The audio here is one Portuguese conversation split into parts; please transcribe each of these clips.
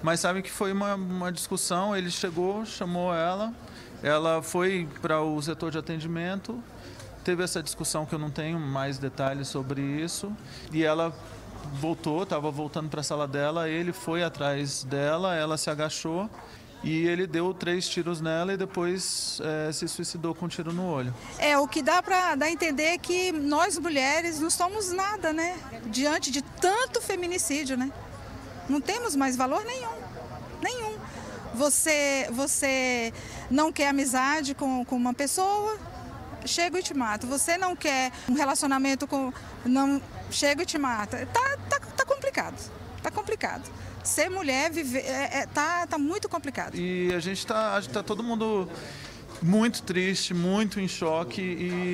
mas sabe que foi uma discussão, ele chegou, chamou ela foi para o setor de atendimento, teve essa discussão que eu não tenho mais detalhes sobre isso, e ela voltou, estava voltando para a sala dela, ele foi atrás dela, ela se agachou e ele deu 3 tiros nela e depois se suicidou com um tiro no olho. O que dá para dar a entender é que nós mulheres não somos nada, né? Diante de tanto feminicídio, né? Não temos mais valor nenhum, nenhum. Você não quer amizade com uma pessoa, chega e te mata. Você não quer um relacionamento chega e te mata. Tá complicado, tá complicado. Ser mulher, tá muito complicado. E a gente tá todo mundo muito triste, muito em choque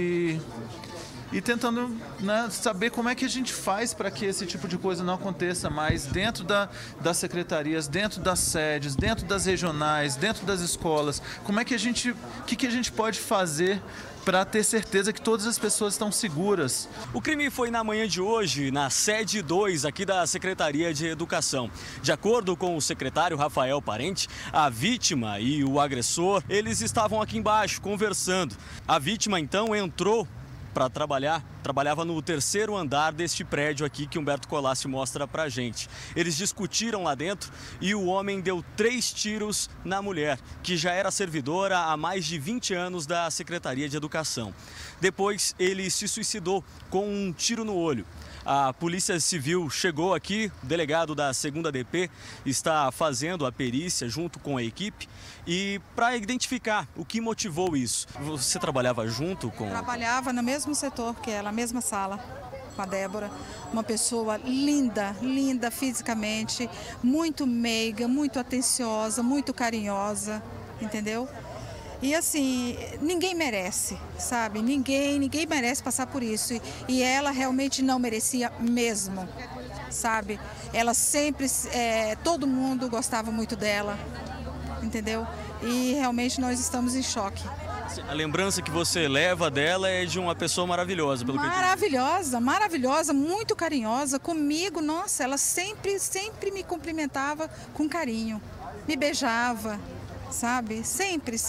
e tentando, né, saber como é que a gente faz para que esse tipo de coisa não aconteça mais dentro das secretarias, dentro das sedes, dentro das regionais, dentro das escolas. Como é que o que a gente pode fazer para ter certeza que todas as pessoas estão seguras? O crime foi na manhã de hoje, na sede 2 aqui da Secretaria de Educação. De acordo com o secretário Rafael Parente, a vítima e o agressor, eles estavam aqui embaixo conversando. A vítima então entrou para trabalhava no 3º andar deste prédio aqui que Humberto Colassi mostra pra gente. Eles discutiram lá dentro e o homem deu 3 tiros na mulher, que já era servidora há mais de 20 anos da Secretaria de Educação. Depois ele se suicidou com um tiro no olho. A Polícia Civil chegou aqui, o delegado da 2ª DP está fazendo a perícia junto com a equipe e para identificar o que motivou isso. Você trabalhava junto com... Trabalhava no mesmo setor que ela, na mesma sala com a Débora. Uma pessoa linda, linda fisicamente, muito meiga, muito atenciosa, muito carinhosa, entendeu? E assim, ninguém merece, sabe? Ninguém merece passar por isso. E ela realmente não merecia mesmo, sabe? Ela sempre, todo mundo gostava muito dela, entendeu? E realmente nós estamos em choque. A lembrança que você leva dela é de uma pessoa maravilhosa, pelo que eu entendi. Maravilhosa, maravilhosa, muito carinhosa comigo. Nossa, ela sempre me cumprimentava com carinho, me beijava. Sabe? Sempre.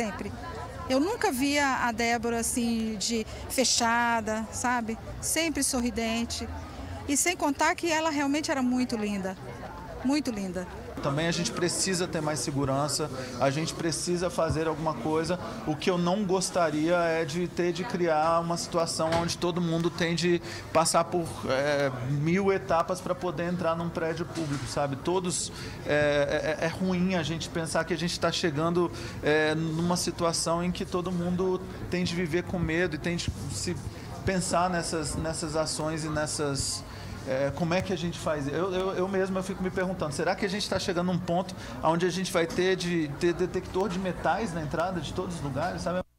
Eu nunca via a Débora assim, de fechada, sabe? Sempre sorridente. E sem contar que ela realmente era muito linda. Muito linda. Também a gente precisa ter mais segurança, a gente precisa fazer alguma coisa. O que eu não gostaria é de criar uma situação onde todo mundo tem de passar por 1000 etapas para poder entrar num prédio público, sabe? Todos, é ruim a gente pensar que a gente está chegando numa situação em que todo mundo tem de viver com medo e tem de se pensar nessas ações e nessas... como é que a gente faz? Eu mesmo fico me perguntando, será que a gente está chegando num ponto onde a gente vai ter detector de metais na entrada de todos os lugares, sabe?